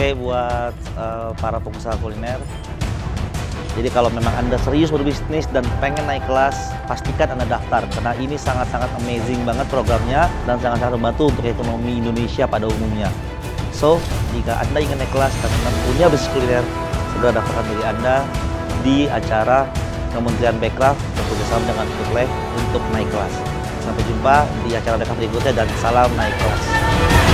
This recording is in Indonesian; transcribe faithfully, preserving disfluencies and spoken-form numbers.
Oke, buat uh, para pengusaha kuliner. Jadi kalau memang Anda serius berbisnis dan pengen naik kelas, pastikan Anda daftar. Karena ini sangat-sangat amazing banget programnya dan sangat-sangat membantu untuk ekonomi Indonesia pada umumnya. So, jika Anda ingin naik kelas dan Anda punya bisnis kuliner, segera daftarkan diri Anda di acara Kementerian Bekraf bekerjasama dengan Foodlife untuk naik kelas. Sampai jumpa di acara Bekraf berikutnya dan salam naik kelas.